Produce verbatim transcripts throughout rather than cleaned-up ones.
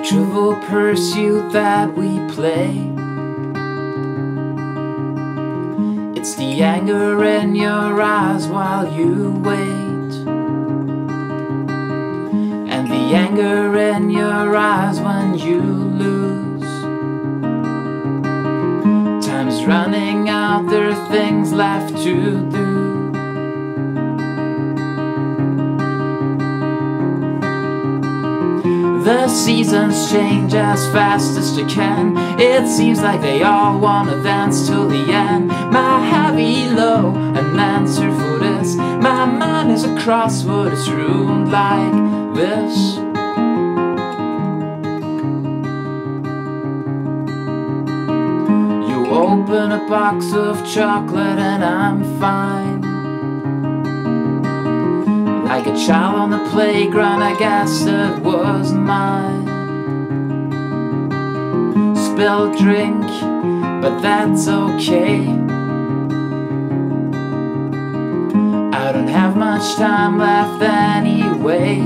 Trivial pursuit that we play. It's the anger in your eyes while you wait, and the anger in your eyes when you lose. Time's running out, there are things left to do. The seasons change as fast as they can. It seems like they all wanna dance till the end. My heavy low, an answer for this. My mind is a crossword, it's ruined like this. You open a box of chocolate and I'm fine. Like a child on the playground, I guess that was mine. Spilled drink, but that's okay. I don't have much time left anyway.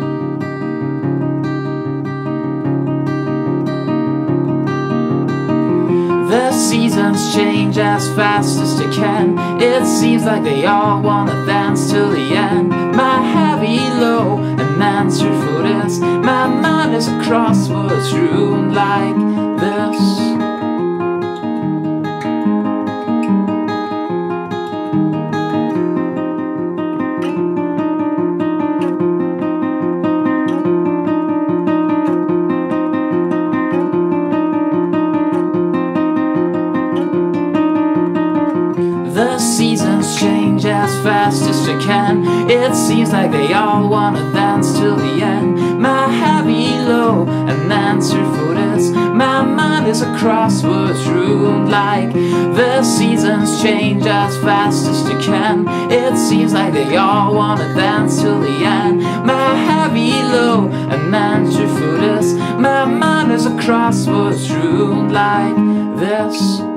The seasons change as fast as they can. It seems like they all wanna dance till the end. My heavy low, an answer for this. My mind is a crossword, ruined like this. The seasons change as fast as they can. It seems like they all wanna dance till the end. My heavy low, an answer for this. My mind is a crossword, ruined like the seasons change as fast as they can. It seems like they all wanna dance till the end. My heavy low, an answer for this. My mind is a crossword, ruined like this.